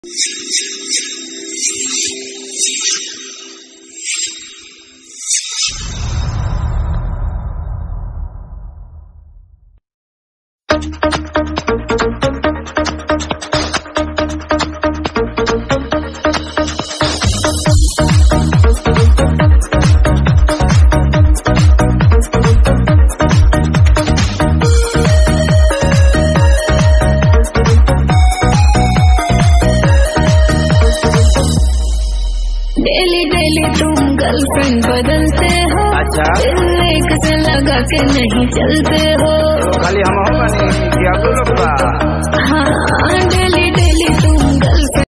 Daily daily तुम girlfriend बदलते हो। अच्छा, एक से लगा के नहीं चलते हो। खाली हम हो बनी, क्या बोलो बा? हाँ, डेली डेली तुम